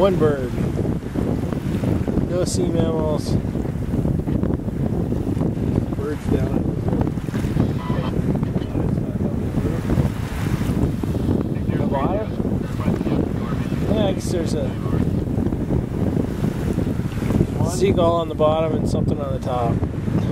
One bird. No sea mammals. Birds down in The bottom? Yeah, I guess there's a seagull on the bottom and something on the top.